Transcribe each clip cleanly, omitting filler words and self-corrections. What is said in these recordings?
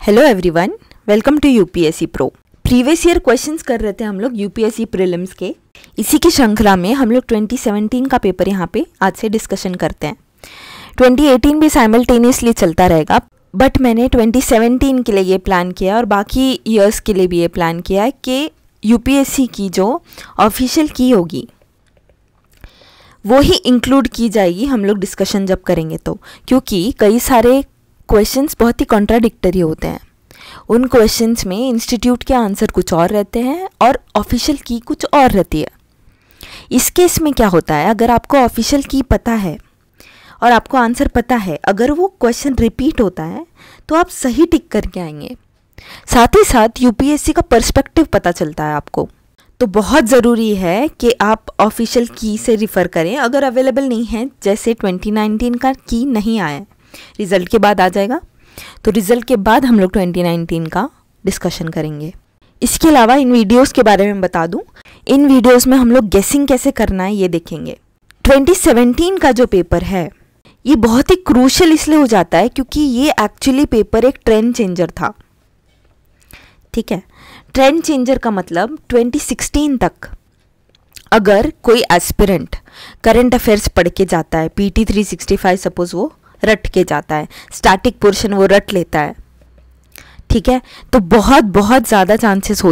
Hello everyone, welcome to UPSC pro. Previous year questions कर रहे थे हम लोग यूपीएससी प्रीलिम्स के। इसी की श्रृंखला में हम लोग 2017 का पेपर यहाँ पे आज से डिस्कशन करते हैं। 2018 भी साइमल्टेनियसली चलता रहेगा, बट मैंने 2017 के लिए ये प्लान किया और बाकी ईयर्स के लिए भी ये प्लान किया है कि यूपीएससी की जो ऑफिशियल की होगी वो ही इंक्लूड की जाएगी हम लोग डिस्कशन जब करेंगे तो, क्योंकि कई सारे क्वेश्चंस बहुत ही कॉन्ट्राडिक्टरी होते हैं। उन क्वेश्चंस में इंस्टीट्यूट के आंसर कुछ और रहते हैं और ऑफिशियल की कुछ और रहती है। इस केस में क्या होता है, अगर आपको ऑफिशियल की पता है और आपको आंसर पता है, अगर वो क्वेश्चन रिपीट होता है तो आप सही टिक करके आएंगे। साथ ही साथ यूपीएससी का पर्सपेक्टिव पता चलता है आपको। तो बहुत ज़रूरी है कि आप ऑफिशियल की से रिफ़र करें। अगर अवेलेबल नहीं है, जैसे 2019 का की नहीं आया है, रिज़ल्ट के बाद आ जाएगा, तो रिज़ल्ट के बाद हम लोग 2019 का डिस्कशन करेंगे। इसके अलावा इन वीडियोस के बारे में बता दूं, इन वीडियोस में हम लोग गेसिंग कैसे करना है ये देखेंगे। 2017 का जो पेपर है ये बहुत ही क्रूशियल इसलिए हो जाता है क्योंकि ये एक्चुअली पेपर एक ट्रेंड चेंजर था। ठीक है, ट्रेंड चेंजर का मतलब 2016 तक अगर कोई एस्पिरेंट करंट अफेयर्स पढ़ के जाता है, PT 365 सपोज वो रट के जाता है, स्टैटिक पोर्शन वो रट लेता है, ठीक है, तो बहुत ज़्यादा चांसेस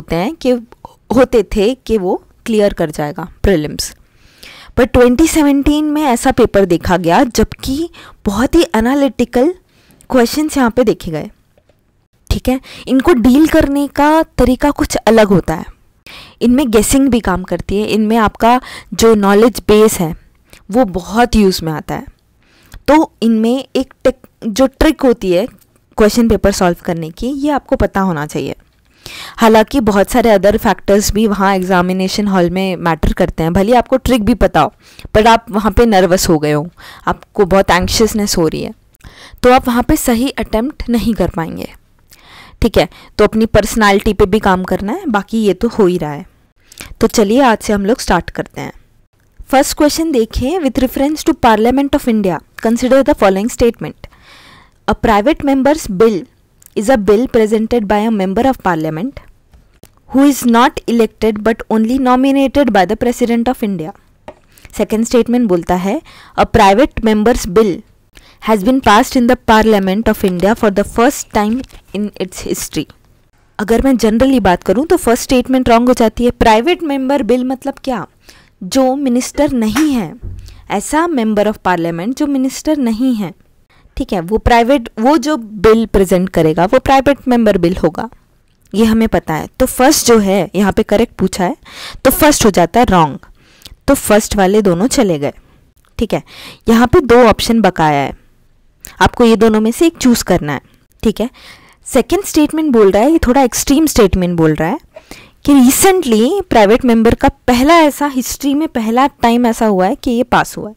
होते थे कि वो क्लियर कर जाएगा प्रीलिम्स। पर 2017 में ऐसा पेपर देखा गया जबकि बहुत ही एनालिटिकल क्वेश्चंस यहाँ पे देखे गए। ठीक है, इनको डील करने का तरीका कुछ अलग होता है। इनमें गेसिंग भी काम करती है, इनमें आपका जो नॉलेज बेस है वो बहुत यूज़ में आता है। तो इनमें एक जो ट्रिक होती है क्वेश्चन पेपर सॉल्व करने की, ये आपको पता होना चाहिए। हालांकि बहुत सारे अदर फैक्टर्स भी वहाँ एग्जामिनेशन हॉल में मैटर करते हैं। भले आपको ट्रिक भी पता हो पर आप वहाँ पे नर्वस हो गए हो, आपको बहुत एंग्शियसनेस हो रही है, तो आप वहाँ पे सही अटेम्प्ट नहीं कर पाएंगे। ठीक है, तो अपनी पर्सनालिटी पे भी काम करना है, बाकी ये तो हो ही रहा है। तो चलिए आज से हम लोग स्टार्ट करते हैं। फर्स्ट क्वेश्चन देखें, with reference to Parliament of India consider the following statement. A private members bill is a bill presented by a member of Parliament who is not elected but only nominated by the president of India. Second statement बोलता है, a private members bill has been passed in the Parliament of India for the first time in its history। अगर मैं generally बात करूं तो first statement wrong हो जाती है। प्राइवेट मेंबर बिल मतलब क्या, जो मिनिस्टर नहीं है, ऐसा मेंबर ऑफ पार्लियामेंट जो मिनिस्टर नहीं है, ठीक है, वो जो बिल प्रेजेंट करेगा वो प्राइवेट मेंबर बिल होगा, ये हमें पता है। तो फर्स्ट जो है यहाँ पे करेक्ट पूछा है तो फर्स्ट हो जाता है रॉन्ग, तो फर्स्ट वाले दोनों चले गए। ठीक है, यहाँ पे दो ऑप्शन बकाया है, आपको ये दोनों में से एक चूज करना है। ठीक है, सेकेंड स्टेटमेंट बोल रहा है, ये थोड़ा एक्सट्रीम स्टेटमेंट बोल रहा है कि रिसेंटली प्राइवेट मेंबर का हिस्ट्री में पहला टाइम ऐसा हुआ है कि ये पास हुआ है।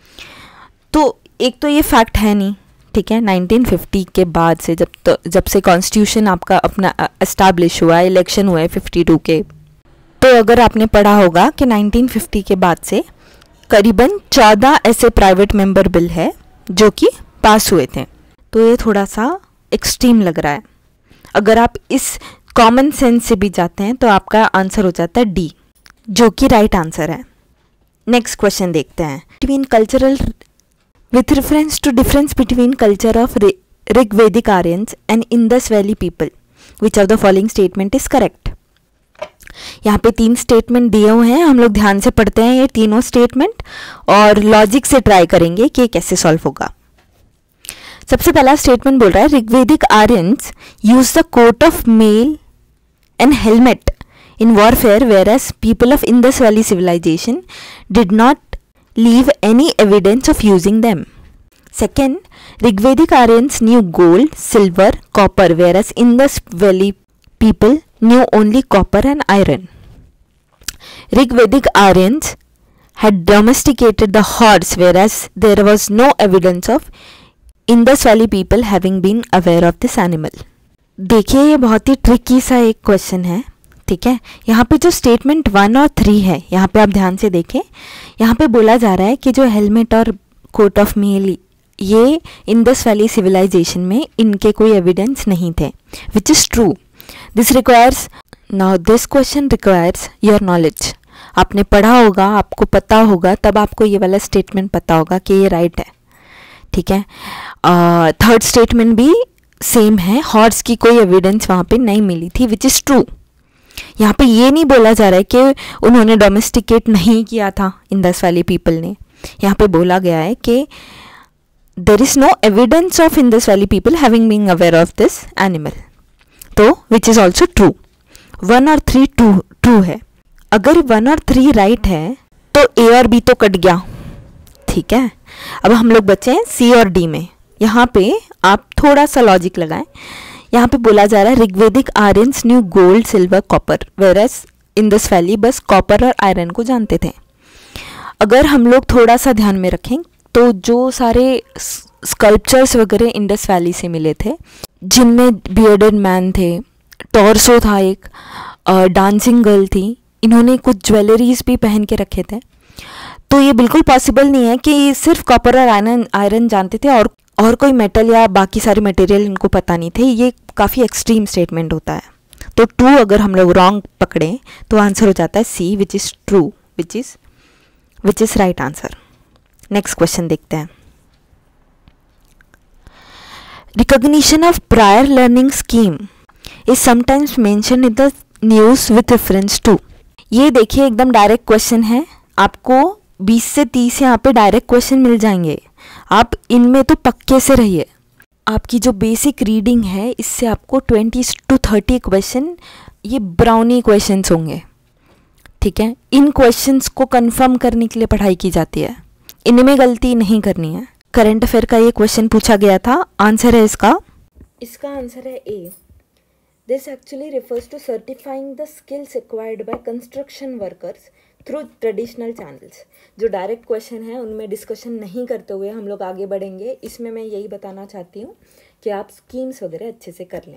तो एक तो ये फैक्ट है नहीं, ठीक है, 1950 के बाद से जब से कॉन्स्टिट्यूशन आपका अपना एस्टैब्लिश हुआ, इलेक्शन हुए 52 के, तो अगर आपने पढ़ा होगा कि 1950 के बाद से करीबन 14 ऐसे प्राइवेट मेंबर बिल है जो कि पास हुए थे। तो ये थोड़ा सा एक्सट्रीम लग रहा है। अगर आप इस कॉमन सेंस से भी जाते हैं तो आपका आंसर हो जाता है डी, जो कि राइट आंसर है। नेक्स्ट क्वेश्चन देखते हैं, between cultural with reference to difference between culture of Rigvedic Aryans and Indus Valley people, which of the following statement is correct. यहाँ पे 3 स्टेटमेंट दिए हुए हैं, हम लोग ध्यान से पढ़ते हैं ये तीनों स्टेटमेंट और लॉजिक से ट्राई करेंगे कि कैसे सॉल्व होगा। सबसे पहला स्टेटमेंट बोल रहा है, Rigvedic Aryans use the coat of mail and helmet in warfare whereas people of Indus Valley civilization did not leave any evidence of using them. Second, Rigvedic Aryans knew gold, silver, copper whereas Indus Valley people knew only copper and iron. Rigvedic Aryans had domesticated the horse, whereas there was no evidence of Indus Valley people having been aware of this animal. देखिए ये बहुत ही tricky सा एक question है। ठीक है, यहाँ पे जो स्टेटमेंट 1 और 3 है, यहाँ पे आप ध्यान से देखें, यहाँ पे बोला जा रहा है कि जो हेलमेट और कोट ऑफ मेल ये इंडस वैली सिविलाइजेशन में इनके कोई एविडेंस नहीं थे, which is true. This requires, now this question requires your knowledge. आपने पढ़ा होगा, आपको पता होगा, तब आपको ये वाला स्टेटमेंट पता होगा कि ये राइट है, ठीक है। थर्ड स्टेटमेंट भी सेम है, हॉर्स की कोई एविडेंस वहाँ पे नहीं मिली थी, विच इज़ ट्रू। यहाँ पे ये नहीं बोला जा रहा है कि उन्होंने डोमेस्टिकेट नहीं किया था इंडस वैली पीपल ने। यहाँ पे बोला गया है कि there is no evidence of Indus Valley people having been aware of this animal, तो विच इज़ ऑल्सो ट्रू। 1 और 3 ट्रू है। अगर 1 और 3 राइट है तो ए और बी तो कट गया, ठीक है। अब हम लोग बचे हैं सी और डी में। यहाँ पे आप थोड़ा सा लॉजिक लगाएं। यहाँ पे बोला जा रहा है Rigvedic Aryans knew gold silver copper, whereas Indus Valley बस कॉपर और आयरन को जानते थे। अगर हम लोग थोड़ा सा ध्यान में रखें तो जो सारे स्कल्पचर्स वगैरह इंडस वैली से मिले थे, जिनमें बियर्डेड मैन थे, टॉर्सो था एक, डांसिंग गर्ल थी, इन्होंने कुछ ज्वेलरीज भी पहन के रखे थे। तो ये बिल्कुल पॉसिबल नहीं है कि सिर्फ कॉपर और आयरन जानते थे और कोई मेटल या बाकी सारे मटेरियल इनको पता नहीं थे। ये काफ़ी एक्सट्रीम स्टेटमेंट होता है। तो 2 अगर हम लोग रॉन्ग पकड़ें तो आंसर हो जाता है C, which is true, which is right answer. Next question देखते हैं। Recognition of prior learning scheme is sometimes mention in the news with reference to. ये देखिए एकदम डायरेक्ट क्वेश्चन है, आपको 20 से 30 यहाँ पे डायरेक्ट क्वेश्चन मिल जाएंगे। आप इनमें तो पक्के से रहिए। आपकी जो बेसिक रीडिंग है इससे आपको 20 to 30 क्वेश्चन ये ब्राउनी क्वेश्चंस होंगे, ठीक है। इन क्वेश्चंस को कंफर्म करने के लिए पढ़ाई की जाती है, इनमें गलती नहीं करनी है। करंट अफेयर का ये क्वेश्चन पूछा गया था, आंसर है इसका आंसर है A. This actually refers to certifying the skills acquired by construction workers through traditional channels. जो डायरेक्ट क्वेश्चन है उनमें डिस्कशन नहीं करते हुए हम लोग आगे बढ़ेंगे। इसमें मैं यही बताना चाहती हूँ कि आप स्कीम्स वगैरह अच्छे से कर लें।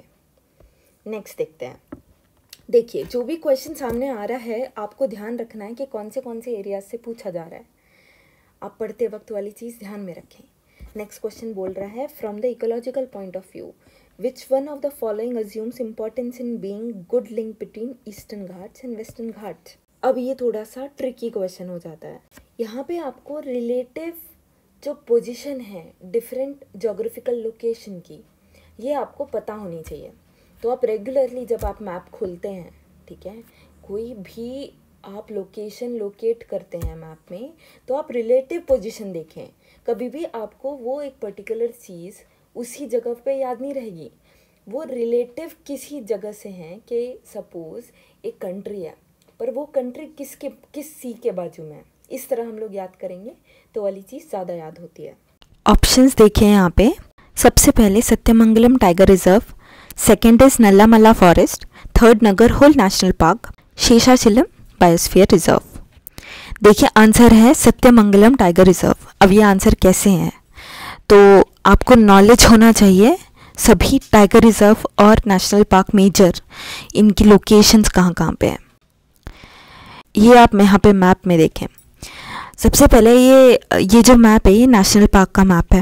नेक्स्ट देखते हैं। देखिए जो भी क्वेश्चन सामने आ रहा है आपको ध्यान रखना है कि कौन से एरियाज से पूछा जा रहा है। आप पढ़ते वक्त वाली चीज़ ध्यान में रखें। नेक्स्ट क्वेश्चन बोल रहा है from the ecological point of view which one of the following assumes importance in being good link between Eastern Ghats and Western Ghats. अब ये थोड़ा सा ट्रिकी क्वेश्चन हो जाता है। यहाँ पे आपको रिलेटिव जो पोजीशन है डिफरेंट जोग्राफिकल लोकेशन की, ये आपको पता होनी चाहिए। तो आप रेगुलरली जब आप मैप खोलते हैं, ठीक है, कोई भी आप लोकेशन लोकेट करते हैं मैप में, तो आप रिलेटिव पोजीशन देखें। कभी भी आपको वो एक पर्टिकुलर चीज़ उसी जगह पे याद नहीं रहेगी, वो रिलेटिव किसी जगह से हैं। कि सपोज़ एक कंट्री है पर वो कंट्री किस सी के बाजू में है, इस तरह हम लोग याद करेंगे तो वाली चीज़ ज़्यादा याद होती है। ऑप्शंस देखिए यहाँ पे। सबसे पहले Sathyamangalam tiger reserve, second is Nallamala forest, third Nagarhole national park, Seshachalam biosphere reserve. देखिए आंसर है सत्यमंगलम टाइगर रिजर्व। अब ये आंसर कैसे हैं, तो आपको नॉलेज होना चाहिए सभी टाइगर रिजर्व और नेशनल पार्क मेजर, इनकी लोकेशंस कहाँ कहाँ पे हैं। ये आप यहाँ पे मैप में देखें। सबसे पहले ये जो मैप है ये नेशनल पार्क का मैप है।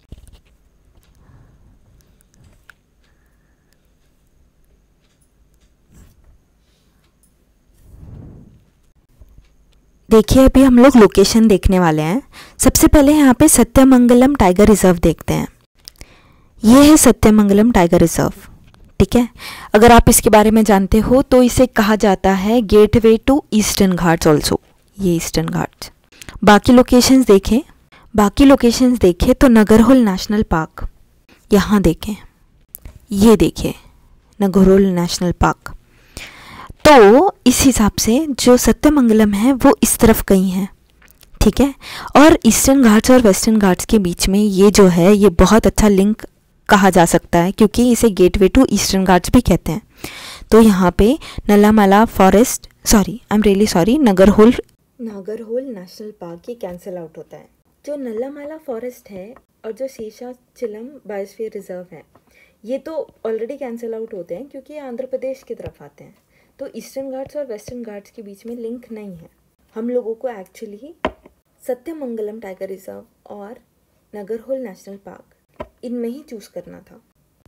देखिए अभी हम लोग लोकेशन देखने वाले हैं। सबसे पहले यहाँ पे सत्यमंगलम टाइगर रिजर्व देखते हैं। ये है सत्यमंगलम टाइगर रिजर्व, ठीक है। अगर आप इसके बारे में जानते हो तो इसे कहा जाता है gateway to Eastern Ghats also, ये ईस्टर्न घाट्स। बाकी लोकेशंस देखें तो नगरहोल नेशनल पार्क यहाँ देखें, ये देखिए नगरहोल नेशनल पार्क। तो इस हिसाब से जो सत्यमंगलम है वो इस तरफ कहीं है, ठीक है। और ईस्टर्न घाट्स और वेस्टर्न घाट्स के बीच में ये जो है ये बहुत अच्छा लिंक कहा जा सकता है, क्योंकि इसे गेटवे टू ईस्टर्न घाट्स भी कहते हैं। तो यहाँ पे Nallamala forest, Nagarhole national park ये कैंसिल आउट होता है। जो नल्लामला फॉरेस्ट है और जो शेषाचलम बायोस्फीयर रिजर्व है ये तो ऑलरेडी कैंसिल आउट होते हैं क्योंकि ये आंध्र प्रदेश की तरफ आते हैं। तो ईस्टर्न घाट्स और वेस्टर्न घाट्स के बीच में लिंक नहीं है। हम लोगों को एक्चुअली सत्यमंगलम टाइगर रिजर्व और नागरहोल नेशनल पार्क, इनमें ही चूज करना था।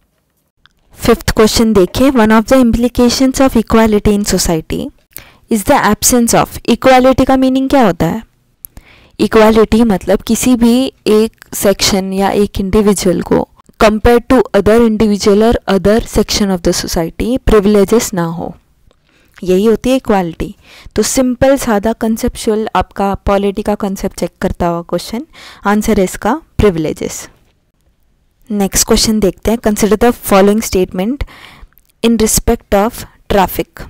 फिफ्थ क्वेश्चन देखिए, one of the implications of equality in society is the absence of. Equality का मीनिंग क्या होता है? इक्वालिटी मतलब किसी भी एक सेक्शन या एक इंडिविजुअल को कंपेयर टू अदर इंडिविजुअल और other section of the society privileges ना हो, यही होती है इक्वालिटी। तो सिंपल सादा कंसेप्चुअल आपका पॉलिटी का कंसेप्ट चेक करता हुआ क्वेश्चन, आंसर है इसका प्रिविलेजेस। नेक्स्ट क्वेश्चन देखते हैं, consider the following statement in respect of TRAFFIC.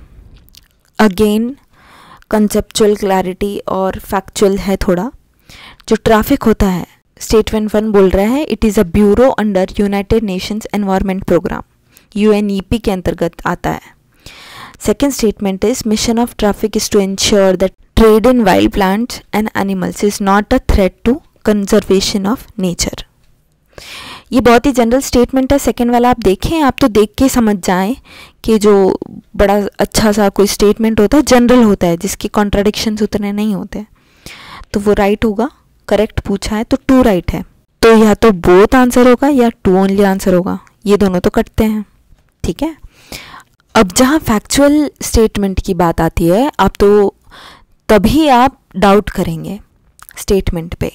Again conceptual clarity और फैक्चुअल है थोड़ा। जो ट्रैफिक होता है, स्टेटमेंट 1 बोल रहा है it is a bureau under United Nations environment programme, UNEP के अंतर्गत आता है। Second statement is mission of TRAFFIC is to ensure that trade in wild plants and animals is not a threat to conservation of nature. ये बहुत ही general statement है। Second वाला आप देखें, आप तो देख के समझ जाएं कि जो बड़ा अच्छा सा कोई स्टेटमेंट होता है जनरल होता है, जिसकी कॉन्ट्राडिक्शंस उतने नहीं होते, तो वो राइट होगा। करेक्ट पूछा है तो 2 राइट है, तो या तो बोथ आंसर होगा या 2 ओनली आंसर होगा, ये दोनों तो कटते हैं। ठीक है, अब जहाँ फैक्चुअल स्टेटमेंट की बात आती है, आप तो तभी आप डाउट करेंगे स्टेटमेंट पे।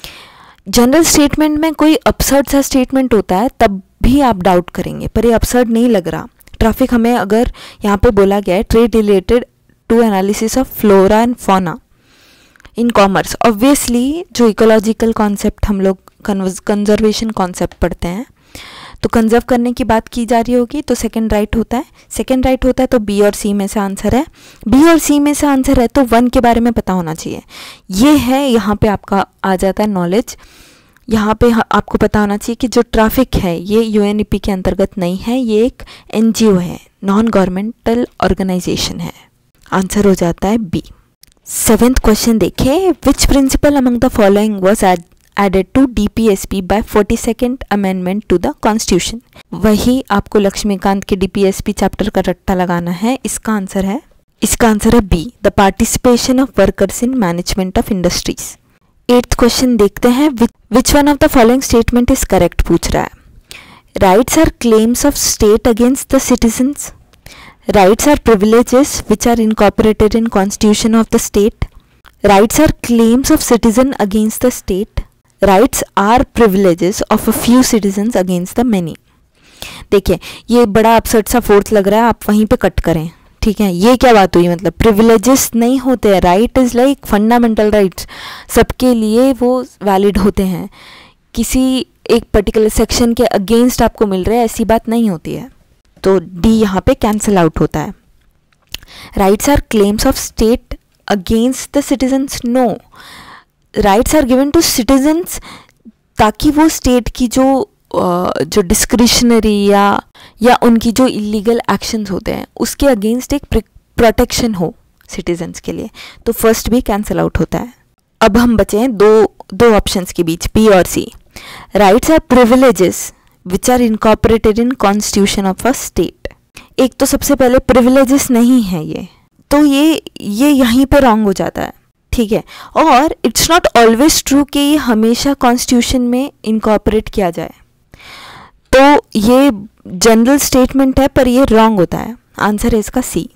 जनरल स्टेटमेंट में कोई अपसर्ड सा स्टेटमेंट होता है तब भी आप डाउट करेंगे, पर ये अपसर्ड नहीं लग रहा। ट्रैफिक हमें अगर यहाँ पे बोला गया है trade related to analysis of flora and fauna in commerce, obviously जो इकोलॉजिकल कॉन्सेप्ट हम लोग कंजर्वेशन कॉन्सेप्ट पढ़ते हैं, तो कंजर्व करने की बात की जा रही होगी, तो सेकंड राइट होता है। सेकंड राइट होता है तो बी और सी में से आंसर है। बी और सी में से आंसर है तो 1 के बारे में पता होना चाहिए। ये है, यहाँ पे आपका आ जाता है नॉलेज। यहाँ पे आपको पता होना चाहिए कि जो ट्रैफिक है ये UNEP के अंतर्गत नहीं है, ये एक NGO है, नॉन गवर्नमेंटल ऑर्गेनाइजेशन है। आंसर हो जाता है बी। 7th क्वेश्चन देखिए, which principle among the following was added to DPSP by 42nd amendment to the Constitution। वही आपको लक्ष्मीकांत के DPSP चैप्टर का रट्टा लगाना है। इसका आंसर है B, the participation of workers in management of industries. 8th question देखते हैं, which one of the following statement is correct पूछ रहा है। Rights are claims of state against the citizens. Rights are privileges which are incorporated in constitution of the state. Rights are claims of citizen against the state. Rights are privileges of a few citizens against the many. देखिए ये बड़ा upset सा 4th लग रहा है, आप वहीं पे कट करें। ठीक है, ये क्या बात हुई, मतलब प्रिविलेजेस नहीं होते हैं। Right is like fundamental rights, सबके लिए वो वैलिड होते हैं। किसी एक पर्टिकुलर सेक्शन के अगेंस्ट आपको मिल रहे हैं ऐसी बात नहीं होती है, तो डी यहाँ पे कैंसिल आउट होता है। Rights are claims of state against the citizens, no, rights are given to citizens ताकि वो स्टेट की जो डिस्क्रिशनरी या उनकी जो इलीगल एक्शंस होते हैं उसके अगेंस्ट एक प्रोटेक्शन हो सिटीजन्स के लिए, तो फर्स्ट भी कैंसिल आउट होता है। अब हम बचे हैं दो ऑप्शंस के बीच, बी और C. Rights are privileges which are incorporated in constitution of a state. एक तो सबसे पहले प्रिविलेजेस नहीं है ये, तो ये यहीं पे रॉन्ग हो जाता है। ठीक है, और इट्स नॉट ऑलवेज ट्रू कि ये हमेशा कॉन्स्टिट्यूशन में इनकॉर्पोरेट किया जाए, तो ये जनरल स्टेटमेंट है पर ये रॉन्ग होता है। आंसर है इसका सी।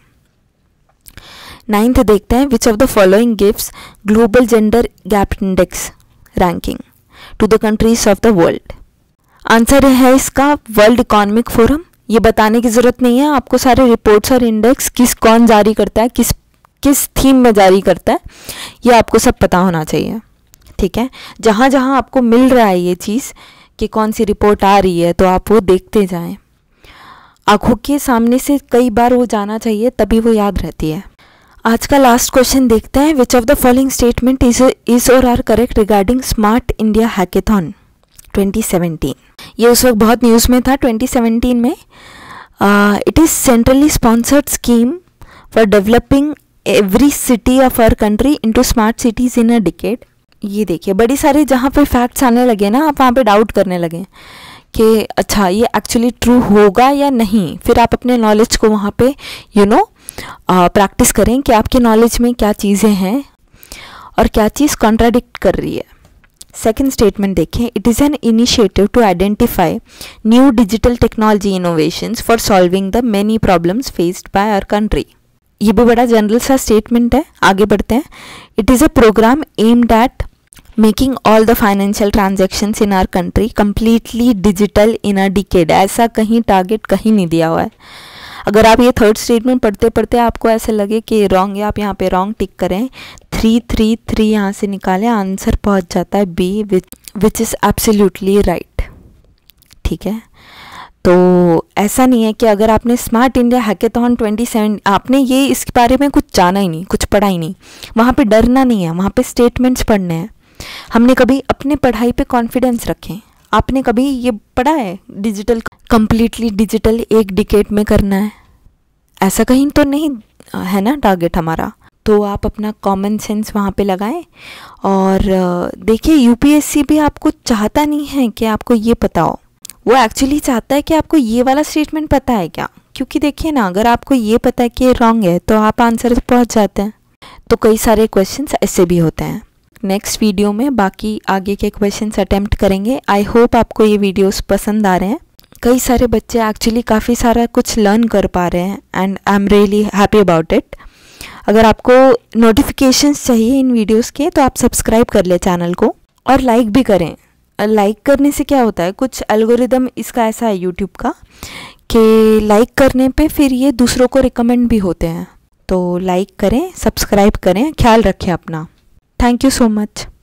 9th देखते हैं, which of the following gives global gender gap index ranking to the countries of the world. Answer है इसका वर्ल्ड इकोनॉमिक फोरम। ये बताने की जरूरत नहीं है आपको, सारे रिपोर्ट्स और इंडेक्स कौन जारी करता है, किस थीम में जारी करता है, ये आपको सब पता होना चाहिए। ठीक है, जहाँ जहाँ आपको मिल रहा है ये चीज़ कि कौन सी रिपोर्ट आ रही है, तो आप वो देखते जाएं। आंखों के सामने से कई बार वो जाना चाहिए, तभी वो याद रहती है। आज का लास्ट क्वेश्चन देखते हैं, which of the following statement is और are correct regarding Smart India Hackathon 2017। ये उस वक्त बहुत न्यूज़ में था 2017 में। It is centrally sponsored scheme for developing every city of our country into smart cities in a decade. ये देखिए बड़ी सारे जहाँ पर फैक्ट्स आने लगे ना, आप वहाँ पे डाउट करने लगे कि अच्छा ये एक्चुअली ट्रू होगा या नहीं। फिर आप अपने नॉलेज को वहाँ पे प्रैक्टिस करें कि आपके नॉलेज में क्या चीज़ें हैं और क्या चीज़ कॉन्ट्राडिक्ट कर रही है। सेकंड स्टेटमेंट देखें, it is an initiative to identify new digital technology innovations for solving the many problems faced by our country. ये भी बड़ा जनरल सा स्टेटमेंट है, आगे बढ़ते हैं। It is a programme aimed at making all the financial transactions in our country completely digital in a decade. ऐसा कहीं टारगेट कहीं नहीं दिया हुआ है। अगर आप ये थर्ड स्टेटमेंट पढ़ते पढ़ते आपको ऐसे लगे कि रॉन्ग है, आप यहाँ पे रॉन्ग टिक करें, 333 यहाँ से निकालें, आंसर पहुँच जाता है B, which is absolutely right. ठीक है, तो ऐसा नहीं है कि अगर आपने स्मार्ट इंडिया हैकेथॉन 27 आपने ये इसके बारे में कुछ जाना ही नहीं, कुछ पढ़ा ही नहीं, वहाँ पे डरना नहीं है, वहाँ पे स्टेटमेंट्स पढ़ने हैं। हमने कभी अपने पढ़ाई पे कॉन्फिडेंस रखें। आपने कभी ये पढ़ा है डिजिटल कम्प्लीटली डिजिटल एक डिकेड में करना है? ऐसा कहीं तो नहीं है ना टारगेट हमारा। तो आप अपना कॉमन सेंस वहाँ पे लगाएं और देखिए, यूपीएससी भी आपको चाहता नहीं है कि आपको ये पता हो, वो एक्चुअली चाहता है कि आपको ये वाला स्टेटमेंट पता है क्या। क्योंकि देखिए ना, अगर आपको ये पता है कि ये रॉन्ग है तो आप आंसर तक पहुँच जाते हैं। तो कई सारे क्वेश्चंस ऐसे भी होते हैं। नेक्स्ट वीडियो में बाकी आगे के क्वेश्चंस अटेम्प्ट करेंगे। आई होप आपको ये वीडियोस पसंद आ रहे हैं। कई सारे बच्चे एक्चुअली काफ़ी सारा कुछ लर्न कर पा रहे हैं and I am really happy about it. अगर आपको नोटिफिकेशंस चाहिए इन वीडियोस के तो आप सब्सक्राइब कर ले चैनल को और लाइक भी करें। लाइक करने से क्या होता है, कुछ एल्गोरिदम इसका ऐसा है यूट्यूब का कि लाइक करने पे फिर ये दूसरों को रिकमेंड भी होते हैं। तो लाइक करें, सब्सक्राइब करें, ख्याल रखें अपना। Thank you so much.